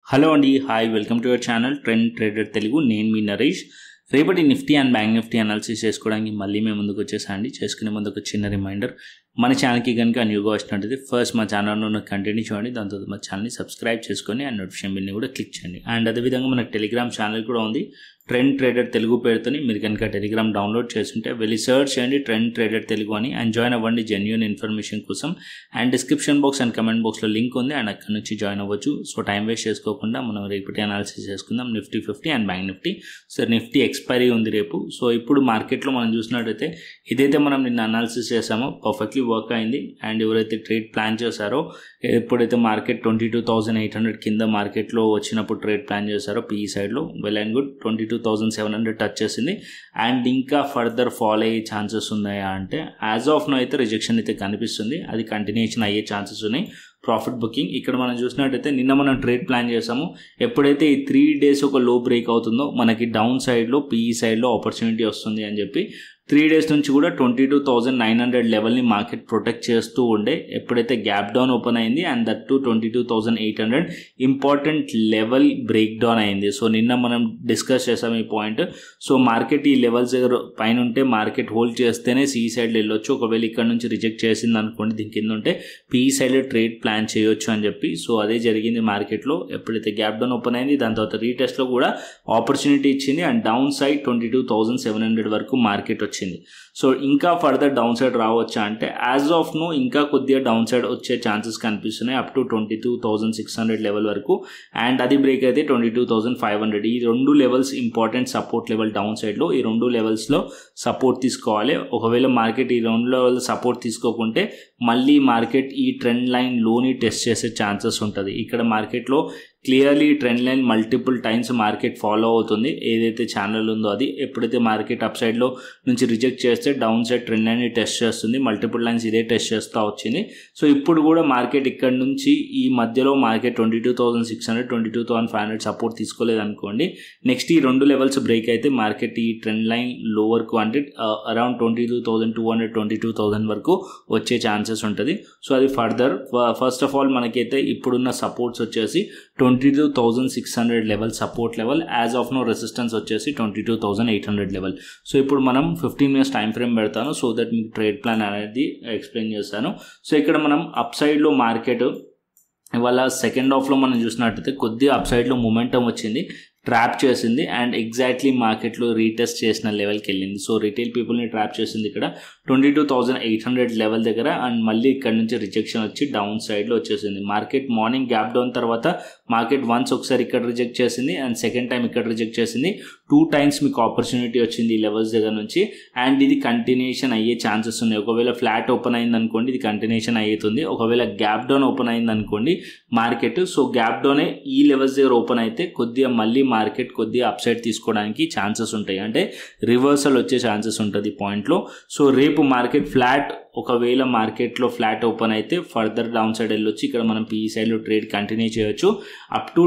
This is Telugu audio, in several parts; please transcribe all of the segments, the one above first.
హలో అండి, hi, welcome to your channel trend trader Telugu. నేను మీ నరేష్. రేపటి Nifty and Bank Nifty analysis చేసుకోవడానికి మళ్ళీ మేము ముందుకు వచ్చేసాండి. చేసుకునే ముందు ఒక చిన్న రిమైండర్, మన ఛానల్కి కనుక న్యూగా వచ్చినట్టయితే ఫస్ట్ మా ఛానల్లో కంటిన్యూ చేయండి, దాని తర్వాత మా ఛానల్ని సబ్స్క్రైబ్ చేసుకొని అండ్ నోటిఫికేషన్ బిల్ని కూడా క్లిక్ చేయండి. అండ్ అదేవిధంగా మనకు టెలిగ్రామ్ ఛానల్ కూడా ఉంది, ట్రెండ్ ట్రేడర్ తెలుగు పేరుతోని. మీరు కనుక టెలిగ్రామ్ డౌన్లోడ్ చేస్తుంటే వెళ్ళి సర్చ్ చేయండి ట్రెండ్ ట్రేడర్ తెలుగు అని, అండ్ జాయిన్ అవ్వండి జెన్యూన్ ఇన్ఫర్మేషన్ కోసం. And description box and comment బాక్స్లో లింక్ ఉంది, అండ్ అక్కడ నుంచి జాయిన్ అవ్వచ్చు. సో టైం వేస్ట్ చేసుకోకుండా మనం రేపటి అనాలిసిస్ చేసుకుందాం Nifty 50 and Bank Nifty. So Nifty expiry ఉంది రేపు. సో ఇప్పుడు మార్కెట్లో మనం చూసినట్టయితే ఇదైతే మనం నిన్న అనాలిసిస్ చేసామో పర్ఫెక్ట్లీ వర్క్ అయింది. అండ్ ఎవరైతే ట్రేడ్ ప్లాన్ చేశారో, ఎప్పుడైతే మార్కెట్ 22,800 కింద మార్కెట్లో వచ్చినప్పుడు ట్రేడ్ ప్లాన్ చేశారో పీఈ సైడ్లో, వెల్ అండ్ గుడ్ 22,700 టచ్ చేసింది. అండ్ ఇంకా ఫర్దర్ ఫాల్ అయ్యే ఛాన్సెస్ ఉన్నాయా అంటే యాజ్ ఆఫ్ నో అయితే రిజెక్షన్ అయితే కనిపిస్తుంది, అది కంటిన్యూషన్ అయ్యే ఛాన్సెస్ ఉన్నాయి. ప్రాఫిట్ బుకింగ్ ఇక్కడ మనం చూసినట్టయితే నిన్న మనం ట్రేడ్ ప్లాన్ చేసాము, ఎప్పుడైతే ఈ 3 days ఒక లో బ్రేక్ అవుతుందో మనకి డౌన్ సైడ్లో పీఈ సైడ్లో ఆపర్చునిటీ వస్తుంది అని చెప్పి 3 days నుంచి కూడా 22,900 లెవెల్ని మార్కెట్ ప్రొటెక్ట్ చేస్తూ ఉండే. ఎప్పుడైతే గ్యాప్ డౌన్ ఓపెన్ అయింది and that to 22,800 important level break down అయింది. సో నిన్న మనం డిస్కస్ చేసాం ఈ పాయింట్. సో మార్కెట్ ఈ లెవెల్స్ దగ్గర పైన ఉంటే మార్కెట్ హోల్డ్ చేస్తేనే సి సైడ్లో వెళ్ళొచ్చు, ఒకవేళ ఇక్కడ నుంచి రిజెక్ట్ చేసింది అనుకోండి దీని కింద ఉంటే పీఈ సైడ్ ట్రేడ్ ప్లాన్ చేయొచ్చు అని చెప్పి. సో అదే జరిగింది మార్కెట్లో. ఎప్పుడైతే గ్యాప్ డౌన్ ఓపెన్ అయింది దాని తర్వాత రీటెస్ట్లో కూడా ఆపర్చునిటీ ఇచ్చింది అండ్ డౌన్ సైడ్ 22,700 వరకు మార్కెట్ వచ్చింది. సో ఇంకా ఫర్దర్ డౌన్ సైడ్ రావచ్చా అంటే యాజ్ ఆఫ్ నో ఇంకా కొద్దిగా డౌన్ సైడ్ వచ్చే ఛాన్సెస్ కనిపిస్తున్నాయి అప్ టు 22,600 లెవెల్ వరకు. అండ్ అది బ్రేక్ అయితే 22,500. ఈ రెండు levels important support level down సైడ్లో. ఈ రెండు లెవెల్స్లో సపోర్ట్ తీసుకోవాలి. ఒకవేళ మార్కెట్ ఈ రెండు లెవెల్ సపోర్ట్ తీసుకోకుంటే మళ్ళీ మార్కెట్ ఈ ట్రెండ్ లైన్ లోని టెస్ట్ చేసే ఛాన్సెస్ ఉంటుంది. ఇక్కడ మార్కెట్లో clearly trend line multiple times market follow అవుతుంది, ఏదైతే ఛానల్ ఉందో అది. ఎప్పుడైతే మార్కెట్ అప్ సైడ్లో నుంచి రిజెక్ట్ చేస్తే డౌన్ సైడ్ ట్రెండ్ లైన్ని టెస్ట్ చేస్తుంది, మల్టిపుల్ లైన్స్ ఇదే టెస్ట్ చేస్తూ వచ్చింది. సో ఇప్పుడు కూడా మార్కెట్ ఇక్కడ నుంచి ఈ మధ్యలో మార్కెట్ 22,600 22,500 సపోర్ట్ తీసుకోలేదు అనుకోండి, నెక్స్ట్ ఈ రెండు లెవెల్స్ బ్రేక్ అయితే మార్కెట్ ఈ ట్రెండ్ లైన్ లోవర్కు అంటే అరౌండ్ 22,200 22,000 వరకు వచ్చే ఛాన్సెస్ ఉంటుంది. సో అది ఫర్దర్ ఫస్ట్ ఆఫ్ ఆల్ మనకైతే ఇప్పుడున్న సపోర్ట్స్ వచ్చేసి 22,600 level support level, as of now resistance వచ్చేసి 22,800 లెవెల్. సో ఇప్పుడు మనం 15 minutes టైం ఫ్రేమ్ పెడతాను సో దట్ మీకు ట్రేడ్ ప్లాన్ అనేది ఎక్స్ప్లెయిన్ చేస్తాను. సో ఇక్కడ మనం అప్ సైడ్లో మార్కెట్ ఇవాళ సెకండ్ హాఫ్లో మనం చూసినట్టయితే కొద్దిగా అప్ సైడ్లో మొమెంటం వచ్చింది, ట్రాప్ చేసింది అండ్ ఎగ్జాక్ట్లీ మార్కెట్లో రీటెస్ట్ చేసిన లెవెల్కి వెళ్ళింది. సో రిటైల్ పీపుల్ని ట్రాప్ చేసింది ఇక్కడ 22,800 లెవెల్ దగ్గర అండ్ మళ్ళీ ఇక్కడ నుంచి రిజెక్షన్ వచ్చి డౌన్ సైడ్లో వచ్చేసింది. మార్కెట్ మార్నింగ్ గ్యాప్ డౌన్ తర్వాత మార్కెట్ వన్స్ ఒకసారి ఇక్కడ రిజెక్ట్ చేసింది అండ్ సెకండ్ టైం ఇక్కడ రిజెక్ట్ చేసింది. 2 times మీకు ఆపర్చునిటీ వచ్చింది ఈ లెవెల్స్ దగ్గర నుంచి అండ్ ఇది కంటిన్యూషన్ అయ్యే ఛాన్సెస్ ఉన్నాయి. ఒకవేళ ఫ్లాట్ ఓపెన్ అయింది అనుకోండి ఇది కంటిన్యూషన్ అయ్యేతుంది, ఒకవేళ గ్యాప్ డౌన్ ఓపెన్ అయింది అనుకోండి మార్కెట్, సో గ్యాప్ డౌనే ఈ లెవెల్స్ దగ్గర ఓపెన్ అయితే కొద్దిగా మళ్ళీ మార్కెట్ కొద్దిగా అప్ సైడ్ తీసుకోవడానికి ఛాన్సెస్ ఉంటాయి, అంటే రివర్సల్ వచ్చే ఛాన్సెస్ ఉంటుంది పాయింట్లో. సో రేపు మార్కెట్ ఫ్లాట్, ఒకవేళ మార్కెట్లో ఫ్లాట్ ఓపెన్ అయితే ఫర్దర్ డౌన్ సైడ్ వెళ్ళొచ్చు. ఇక్కడ మనం పీఈ సైడ్లో ట్రేడ్ కంటిన్యూ చేయొచ్చు అప్ టు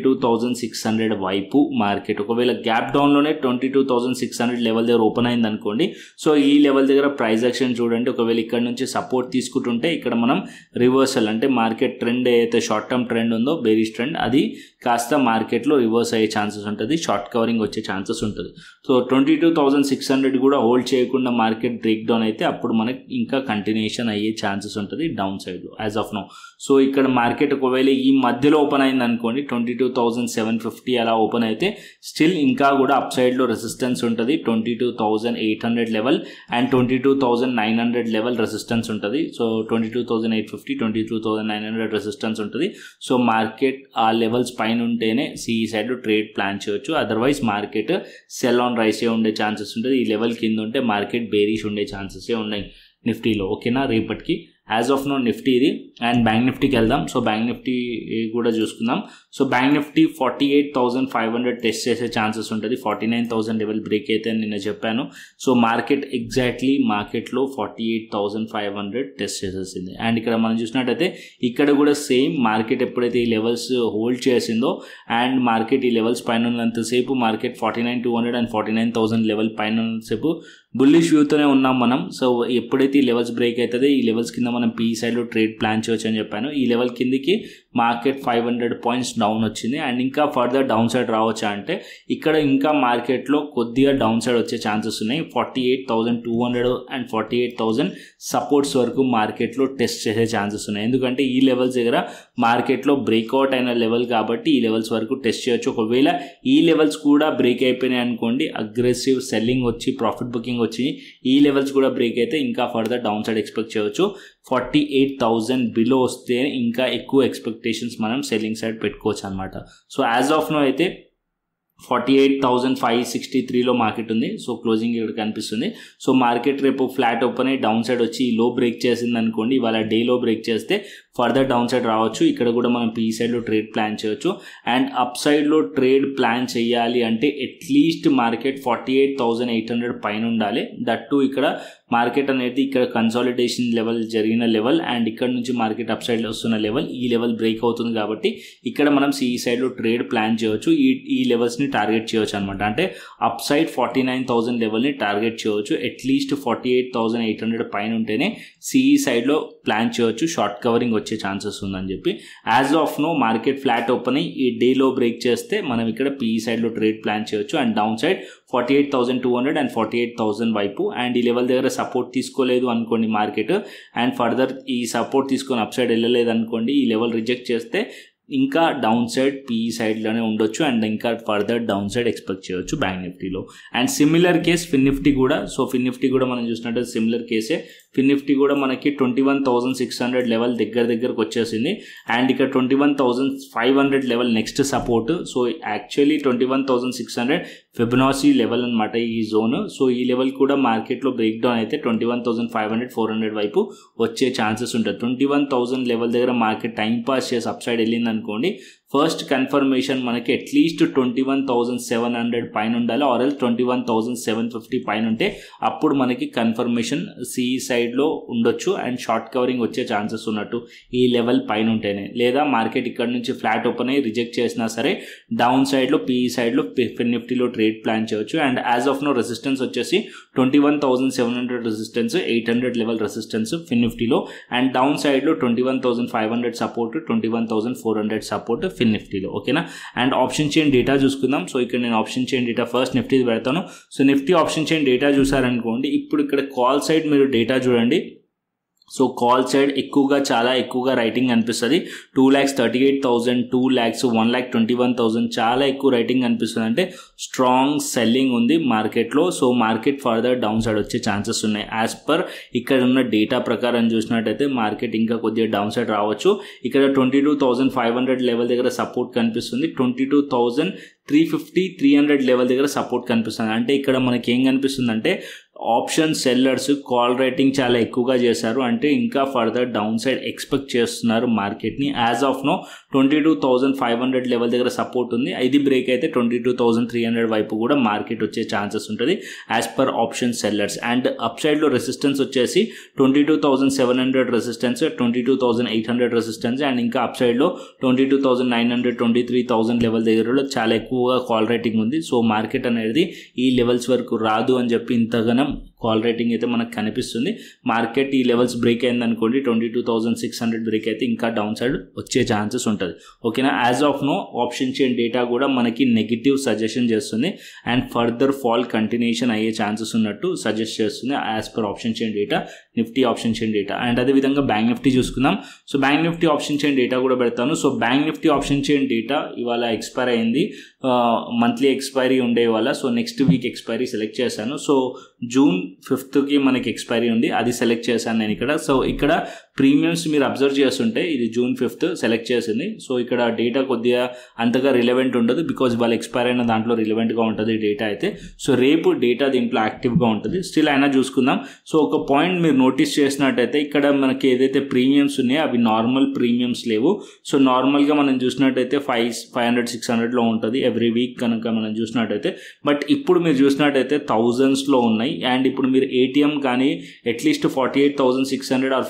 22,600 వైపు మార్కెట్. ఒకవేళ గ్యాప్ డౌన్లోనే 22,600 లెవెల్ దగ్గర ఓపెన్ అయింది అనుకోండి, సో ఈ లెవెల్ దగ్గర ప్రైస్ యాక్షన్ చూడండి. ఒకవేళ ఇక్కడ నుంచి సపోర్ట్ తీసుకుంటుంటే ఇక్కడ మనం రివర్సల్ అంటే మార్కెట్ ట్రెండ్ ఏదైతే షార్ట్ టర్మ్ ట్రెండ్ ఉందో బేరిష్ ట్రెండ్ అది కాస్త మార్కెట్లో రివర్స్ అయ్యే ఛాన్సెస్ ఉంటుంది, షార్ట్ కవరింగ్ వచ్చే ఛాన్సెస్ ఉంటుంది. సో 22,600 కూడా హోల్డ్ చేయకుండా మార్కెట్ బ్రేక్ డౌన్ అయితే అప్పుడు మనకి ఇంకా కంటిన్యూషన్ అయ్యే ఛాన్సెస్ ఉంటుంది డౌన్ సైడ్లో యాజ్ ఆఫ్ నో. సో ఇక్కడ మార్కెట్ ఒకవేళ ఈ మధ్యలో ఓపెన్ అయింది అనుకోండి 22,750 అలా ఓపెన్ అయితే స్టిల్ ఇంకా కూడా అప్ సైడ్లో రెసిస్టెన్స్ ఉంటుంది 22,800 లెవెల్ అండ్ 22,900 లెవెల్ రెసిస్టెన్స్ ఉంటుంది. సో 22,850 22,900 రెసిస్టెన్స్ ఉంటుంది. సో మార్కెట్ ఆ లెవెల్స్ పైన ఉంటేనే సిఈ సైడ్ ట్రేడ్ ప్లాన్ చేయొచ్చు, అదర్వైజ్ మార్కెట్ సెల్ ఆన్ రైసే ఉండే ఛాన్సెస్ ఉంటుంది. ఈ లెవెల్ కింద ఉంటే మార్కెట్ బేరిష్ ఉండే ఛాన్సెసే ఉన్నాయి నిఫ్టీలో. ఓకేనా, రేపటికి యాజ్ ఆఫ్ నో నిఫ్టీ ఇది. అండ్ బ్యాంక్ నిఫ్టీకి వెళ్దాం. సో బ్యాంక్ నిఫ్టీ కూడా చూసుకుందాం. సో బ్యాంక్ నిఫ్టీ 48,500 టెస్ట్ చేసే ఛాన్సెస్ ఉంటుంది, 49,000 లెవెల్ బ్రేక్ అయితే నిన్న చెప్పాను. సో మార్కెట్ ఎగ్జాక్ట్లీ మార్కెట్లో 48,500 టెస్ట్ చేసేసింది. అండ్ ఇక్కడ మనం చూసినట్టయితే ఇక్కడ కూడా సేమ్ మార్కెట్ ఎప్పుడైతే ఈ లెవెల్స్ హోల్డ్ చేసిందో అండ్ మార్కెట్ ఈ లెవెల్స్ పైన ఉన్నంతసేపు మార్కెట్ 49,200 అండ్ 49,000 లెవెల్ పైన ఉన్నంతసేపు బుల్లిష్ వ్యూతోనే ఉన్నాం మనం. సో ఎప్పుడైతే ఈ లెవెల్స్ బ్రేక్ అవుతుందో ఈ లెవెల్స్ కింద మనం పీ సైడ్లో ట్రేడ్ ప్లాన్ చేయొచ్చు అని చెప్పాను. ఈ లెవెల్ కిందికి మార్కెట్ 500 పాయింట్స్ డౌన్ వచ్చింది. అండ్ ఇంకా ఫర్దర్ డౌన్ సైడ్ రావచ్చా అంటే ఇక్కడ ఇంకా మార్కెట్లో కొద్దిగా డౌన్ సైడ్ వచ్చే ఛాన్సెస్ ఉన్నాయి. 48,200 అండ్ 48,000 సపోర్ట్స్ వరకు మార్కెట్లో టెస్ట్ చేసే ఛాన్సెస్ ఉన్నాయి. ఎందుకంటే ఈ లెవెల్స్ దగ్గర మార్కెట్లో బ్రేక్అవుట్ అయిన లెవెల్ కాబట్టి ఈ లెవెల్స్ వరకు టెస్ట్ చేయొచ్చు. ఒకవేళ ఈ లెవెల్స్ కూడా బ్రేక్ అయిపోయినాయి అనుకోండి, అగ్రెసివ్ సెల్లింగ్ వచ్చి ప్రాఫిట్ బుకింగ్ వచ్చి ఈ లెవెల్స్ కూడా బ్రేక్ అయితే ఇంకా ఫర్దర్ డౌన్ సైడ్ ఎక్స్పెక్ట్ చేయవచ్చు. 48,000 బిలో వస్తే ఇంకా ఎక్కువ ఎక్స్పెక్టేషన్స్ మనం సెల్లింగ్ సైడ్ పెట్టుకోవచ్చు అనమాట. సో యాజ్ ఆఫ్ నో అయితే 48,563లో మార్కెట్ ఉంది. సో క్లోజింగ్ ఇక్కడ కనిపిస్తుంది. సో మార్కెట్ రేపు ఫ్లాట్ ఓపెన్ అయ్యి డౌన్ సైడ్ వచ్చి లో బ్రేక్ చేసింది అనుకోండి, ఇవాళ డేలో బ్రేక్ చేస్తే ఫర్దర్ డౌన్ సైడ్ రావచ్చు. ఇక్కడ కూడా మనం పీ సైడ్లో ట్రేడ్ ప్లాన్ చేయొచ్చు. అండ్ అప్ సైడ్లో ట్రేడ్ ప్లాన్ చేయాలి అంటే అట్లీస్ట్ మార్కెట్ 48,800 పైన ఉండాలి. దట్టు ఇక్కడ మార్కెట్ అనేది ఇక్కడ కన్సాలిడేషన్ లెవెల్ జరిగిన లెవెల్ అండ్ ఇక్కడ నుంచి మార్కెట్ అప్ సైడ్లో వస్తున్న లెవెల్, ఈ లెవెల్ బ్రేక్ అవుతుంది కాబట్టి ఇక్కడ మనం సిఈ సైడ్లో ట్రేడ్ ప్లాన్ చేయవచ్చు. ఈ లెవెల్స్ని టార్గెట్ చేయవచ్చు అనమాట. అంటే అప్ సైడ్ 49,000 లెవెల్ని టార్గెట్ చేయవచ్చు. అట్లీస్ట్ 48,800 పైన ఉంటేనే సిఈ సైడ్లో ప్లాన్ చేయవచ్చు. షార్ట్ కవరింగ్ వచ్చే ఛాన్సెస్ ఉందని చెప్పి as of now market flat open అయ్యి ఈ డేలో బ్రేక్ చేస్తే మనం ఇక్కడ పిఈ సైడ్లో ట్రేడ్ ప్లాన్ చేయొచ్చు. అండ్ డౌన్ సైడ్ 48,200 అండ్ 48,000 వైపు. అండ్ ఈ లెవెల్ దగ్గర సపోర్ట్ తీసుకోలేదు అనుకోండి మార్కెట్ అండ్ ఫర్దర్ ఈ సపోర్ట్ తీసుకొని అప్ సైడ్ వెళ్ళలేదు అనుకోండి, ఈ లెవెల్ రిజెక్ట్ చేస్తే ఇంకా డౌన్ సైడ్ పీఈ సైడ్లోనే ఉండొచ్చు అండ్ ఇంకా ఫర్దర్ డౌన్ సైడ్ ఎక్స్పెక్ట్ చేయొచ్చు బ్యాంక్ నిఫ్టీలో. And similar case Fin Nifty కూడా. సో ఫిన్ నిఫ్టీ కూడా మనం చూసినట్టు సిమిలర్ కేసే. ఫిన్ నిఫ్టీ కూడా మనకి 21,600 లెవెల్ దగ్గరకు వచ్చేసింది. అండ్ ఇక్కడ 21,500 level next support. So actually 21,600 Fibonacci level అనమాట ఈ జోన్. సో ఈ లెవెల్ కూడా మార్కెట్లో బ్రేక్ డౌన్ అయితే 21,500 400 వైపు వచ్చే ఛాన్సెస్ ఉంటుంది. 21,000 లెవెల్ దగ్గర మార్కెట్ టైం పాస్ చేసి అప్ సైడ్ వెళ్ళింది అనుకోండి, ఫస్ట్ కన్ఫర్మేషన్ మనకి అట్లీస్ట్ 21,700 పైన ఉండాలి ఆర్ 21,750 పైన ఉంటే అప్పుడు మనకి కన్ఫర్మేషన్ సిఈ సైడ్లో ఉండొచ్చు అండ్ షార్ట్ కవరింగ్ వచ్చే ఛాన్సెస్ ఉన్నట్టు ఈ లెవెల్ పైన ఉంటేనే. లేదా మార్కెట్ ఇక్కడ నుంచి ఫ్లాట్ ఓపెన్ అయ్యి రిజెక్ట్ చేసినా సరే డౌన్ సైడ్లో పీఈ సైడ్లో ఫిన్ నిఫ్టీలో ట్రేడ్ ప్లాన్ చేయొచ్చు. And as of now resistance వచ్చేసి 21,700 రెసిస్టెన్స్, 800 లెవెల్ రెసిస్టెన్స్ ఫిన్ నిఫ్టీలో. అండ్ డౌన్ సైడ్లో 21,500 సపోర్ట్, 21,400 సపోర్ట్ ఫిన్ నిఫ్టీలో. ఓకేనా. అండ్ ఆప్షన్ చైన్ డేటా చూసుకుందాం. సో ఇక్కడ నేను option chain data first Nifty పెడతాను. So Nifty option chain data చూసారనుకోండి, ఇప్పుడు ఇక్కడ కాల్ సైడ్ మీరు డేటా చూడండి. సో కాల్ సైడ్ చాలా ఎక్కువగా రైటింగ్ అనిపిస్తుంది. 2,38,000, 2 lakhs, 1,21,000 చాలా ఎక్కువ రైటింగ్ అనిపిస్తుంది. అంటే స్ట్రాంగ్ సెల్లింగ్ ఉంది మార్కెట్లో. So market further down side వచ్చే ఛాన్సెస్ ఉన్నాయి. యాజ్ పర్ ఇక్కడ ఉన్న డేటా ప్రకారం చూసినట్టయితే మార్కెట్ ఇంకా కొద్దిగా డౌన్ సైడ్ రావచ్చు. ఇక్కడ 22,500 లెవెల్ దగ్గర సపోర్ట్ కనిపిస్తుంది. 22,350, 300 లెవెల్ దగ్గర సపోర్ట్ కనిపిస్తుంది. అంటే ఇక్కడ మనకి ఏం కనిపిస్తుంది అంటే ఆప్షన్ సెల్లర్స్ కాల్ రైటింగ్ చాలా ఎక్కువగా చేశారు. అంటే ఇంకా ఫర్దర్ డౌన్ సైడ్ ఎక్స్పెక్ట్ చేస్తున్నారు మార్కెట్ని. యాజ్ ఆఫ్ నో 22,500 లెవెల్ దగ్గర సపోర్ట్ ఉంది. ఇది బ్రేక్ అయితే 22,300 వైపు కూడా మార్కెట్ వచ్చే ఛాన్సెస్ ఉంటుంది as per option sellers. And up సైడ్లో రెసిస్టెన్స్ వచ్చేసి 22,700 రెసిస్టెన్స్, 22,800 రెసిస్టెన్స్. అండ్ ఇంకా అప్ సైడ్లో 22,900, 23,000 లెవెల్ దగ్గర చాలా ఎక్కువగా కాల్ రైటింగ్ ఉంది. సో మార్కెట్ అనేది ఈ లెవెల్స్ వరకు రాదు అని చెప్పి ఇంతగానం కాల్ రేటింగ్ అయితే మనకు కనిపిస్తుంది. మార్కెట్ ఈ లెవెల్స్ బ్రేక్ అయింది అనుకోండి, 22,600 బ్రేక్ అయితే ఇంకా డౌన్ సైడ్ వచ్చే ఛాన్సెస్ ఉంటుంది. ఓకేనా. As of now option chain data కూడా మనకి నెగిటివ్ సజెషన్ చేస్తుంది అండ్ ఫర్దర్ ఫాల్ కంటిన్యూషన్ అయ్యే ఛాన్సెస్ ఉన్నట్టు సజెస్ట్ చేస్తుంది as per option chain data, Nifty option chain data. And అదేవిధంగా బ్యాంక్ నిఫ్టీ చూసుకుందాం. So Bank Nifty option chain data కూడా పెడతాను. So Bank Nifty option chain data ఇవాళ ఎక్స్పైర్ అయింది, మంత్లీ ఎక్స్పైరీ ఉండే వాళ్ళ. So next week expiry select చేశాను. సో June 5th మనకి ఎక్స్పైరీ ఉంది, అది సెలెక్ట్ చేశాను నేను ఇక్కడ. సో ఇక్కడ ప్రీమియమ్స్ మీరు అబ్జర్వ్ చేస్తుంటే ఇది June 5th సెలెక్ట్ చేసింది. సో ఇక్కడ డేటా కొద్దిగా అంతగా రిలవెంట్ ఉండదు బికాజ్ వాళ్ళు ఎక్స్పైర్ అయిన దాంట్లో రిలవెంట్గా ఉంటుంది డేటా అయితే. సో రేపు డేటా దీంట్లో యాక్టివ్గా ఉంటుంది. స్టిల్ అయినా చూసుకుందాం. సో ఒక పాయింట్ మీరు నోటీస్ చేసినట్టయితే ఇక్కడ మనకి ఏదైతే ప్రీమియమ్స్ ఉన్నాయో అవి నార్మల్ ప్రీమియమ్స్ లేవు. సో నార్మల్గా మనం చూసినట్టయితే 500-600లో ఉంటుంది ఎవ్రీ వీక్ కనుక మనం చూసినట్టయితే. బట్ ఇప్పుడు మీరు చూసినట్టయితే thousandsలో ఉన్నాయి. అండ్ ఇప్పుడు మీరు ఏటీఎం కానీ అట్లీస్ట్ 48,600 ఆర్ 48,000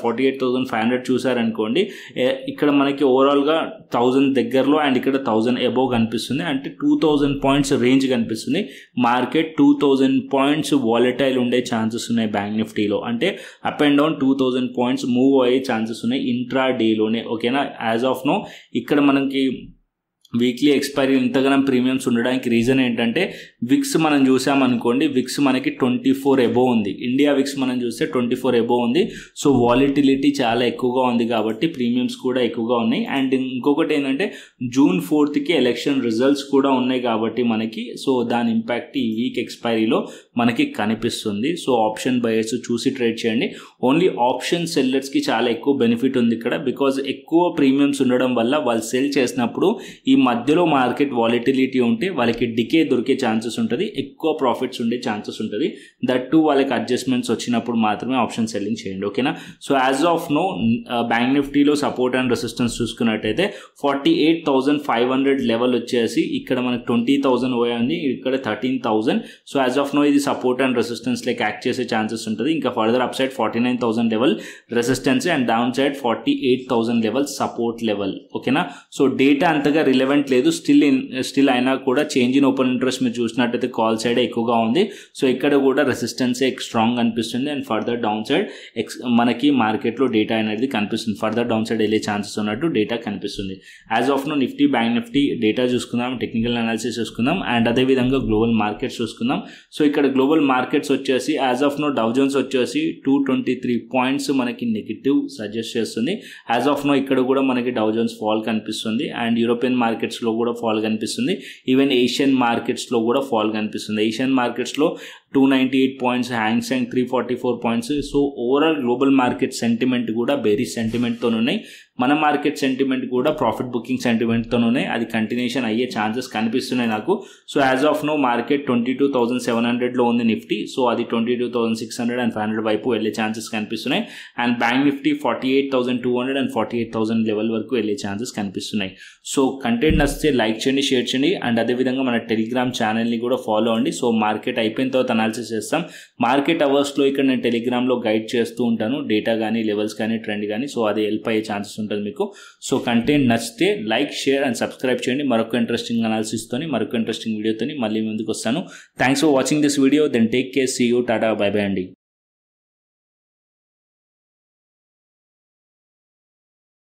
20,500 చూసారనుకోండి, ఇక్కడ మనకి ఓవరాల్గా 1000 దగ్గరలో అండ్ ఇక్కడ 1000 అబోవ్ కనిపిస్తుంది. అంటే 2000 పాయింట్స్ రేంజ్ కనిపిస్తుంది. మార్కెట్ 2000 పాయింట్స్ వాలటైల్ ఉండే ఛాన్సెస్ ఉన్నాయి బ్యాంక్ నిఫ్టీలో. అంటే up and down 2000 points move అయ్యే ఛాన్సెస్ ఉన్నాయి ఇంట్రా డేలోనే. ఓకేనా, యాజ్ ఆఫ్ నో ఇక్కడ మనకి వీక్లీ ఎక్స్పైరీ ఇంతగానం ప్రీమియమ్స్ ఉండడానికి రీజన్ ఏంటంటే విక్స్ మనం చూసామనుకోండి, విక్స్ మనకి 24 అబోవ్ ఉంది. ఇండియా విక్స్ మనం చూస్తే 24 అబోవ్ ఉంది. సో వాలిటిలిటీ చాలా ఎక్కువగా ఉంది కాబట్టి ప్రీమియమ్స్ కూడా ఎక్కువగా ఉన్నాయి. అండ్ ఇంకొకటి ఏంటంటే June 4th ఎలక్షన్ రిజల్ట్స్ కూడా ఉన్నాయి కాబట్టి మనకి, సో దాని ఇంపాక్ట్ ఈ వీక్ ఎక్స్పైరీలో మనకి కనిపిస్తుంది. సో ఆప్షన్ బయర్స్ చూసి ట్రేడ్ చేయండి. ఓన్లీ ఆప్షన్ సెల్లర్స్కి చాలా ఎక్కువ బెనిఫిట్ ఉంది ఇక్కడ, బికాజ్ ఎక్కువ ప్రీమియమ్స్ ఉండడం వల్ల వాళ్ళు సెల్ చేసినప్పుడు ఈ మధ్యలో మార్కెట్ వాలిటిలిటీ ఉంటే వాళ్ళకి డికే దొరికే ఛాన్సెస్ ఉంటుంది, ఎక్కువ ప్రాఫిట్స్ ఉండే ఛాన్సెస్ ఉంటుంది. దట్ టు వాళ్ళకి అడ్జస్ట్మెంట్స్ వచ్చినప్పుడు మాత్రమే ఆప్షన్ సెల్లింగ్ చేయండి. ఓకేనా, so as of now Bank నిఫ్టీలో సపోర్ట్ అండ్ రెసిస్టెన్స్ చూసుకున్నట్టయితే 48,500 లెవెల్ వచ్చేసి ఇక్కడ మనకి 20,000 ఉంది, ఇక్కడ 13,000. సో యాజ్ ఆఫ్ నో ఇది support and resistance like act చేసే ఛాన్సెస్ ఉంటుంది. ఇంకా further up side 49,000 level resistance and down side 48,000 level support level. ఓకేనా, సో డేటా అంతగా రిలవెంట్ లేదు, స్టిల్ అయినా కూడా చేంజ్ ఇన్ ఓపెన్ ఇంట్రెస్ట్ మీరు చూసినట్టయితే కాల్ సైడ్ ఎక్కువగా ఉంది. సో ఇక్కడ కూడా రెసిస్టెన్స్ స్ట్రాంగ్ కనిపిస్తుంది అండ్ ఫర్దర్ డౌన్ సైడ్ మనకి మార్కెట్లో డేటా అనేది కనిపిస్తుంది. ఫర్దర్ డౌన్ సైడ్ వెళ్ళే ఛాన్సెస్ ఉన్నట్టు డేటా కనిపిస్తుంది. As of now Nifty Bank Nifty data చూసుకుందాం, టెక్నికల్ అనాలిసిస్ చూసుకుందాం అండ్ అదేవిధంగా గ్లోబల్ మార్కెట్స్ చూసుకుందాం. సో ఇక్కడ గ్లోబల్ మార్కెట్స్ వచ్చేసి as of now Dow Jones వచ్చేసి 223 పాయింట్స్ మనకి నెగిటివ్ సజెస్ట్ చేస్తుంది. యాజ్ ఆఫ్ నో ఇక్కడ కూడా మనకి డౌ జోన్స్ ఫాల్ కనిపిస్తుంది అండ్ యూరోపియన్ మార్కెట్స్లో కూడా ఫాల్ కనిపిస్తుంది. ఈవెన్ ఏషియన్ మార్కెట్స్లో కూడా ఫాల్ కనిపిస్తుంది. ఏషియన్ మార్కెట్స్లో 298 points, Hang Seng 344 points. So overall global market sentiment కూడా బేరిష్ సెంటిమెంట్తో ఉన్నాయి. మన మార్కెట్ సెంటిమెంట్ కూడా ప్రాఫిట్ బుకింగ్ సెంటిమెంట్తో ఉన్నాయి. అది కంటిన్యూషన్ అయ్యే ఛాన్సెస్ కనిపిస్తున్నాయి నాకు. So as of now market 22,700లో ఉంది నిఫ్టీ. సో అది 22,600 అండ్ 500 వైపు వెళ్ళే ఛాన్సెస్ కనిపిస్తున్నాయి. And Bank Nifty 48,200 and 48,000 level వరకు వెళ్ళే ఛాన్సెస్ కనిపిస్తున్నాయి. సో కంటెంట్ నచ్చితే లైక్ చేయండి, షేర్ చేయండి అండ్ అదేవిధంగా మన టెలిగ్రామ్ ఛానల్ని కూడా ఫాలో అవ్వండి. సో మార్కెట్ అయిపోయిన తర్వాత అనాలిసిస్ చేస్తాం. మార్కెట్ అవర్స్లో ఇక్కడ నేను టెలిగ్రామ్లో గైడ్ చేస్తూ ఉంటాను, డేటా కానీ లెవెల్స్ కానీ ట్రెండ్ కానీ. సో అది హెల్ప్ అయ్యే ఛాన్సెస్ ఉంటుంది మీకు. సో కంటెంట్ నచ్చితే లైక్, షేర్ అండ్ సబ్స్క్రైబ్ చేయండి. మరొక ఇంట్రెస్టింగ్ అనాలిసిస్తోని, మరొక ఇంట్రెస్టింగ్ వీడియోతోని మళ్ళీ ముందుకు వస్తాను. Thanks for watching this video. Then take care, see you, ta-ta, bye bye అండి.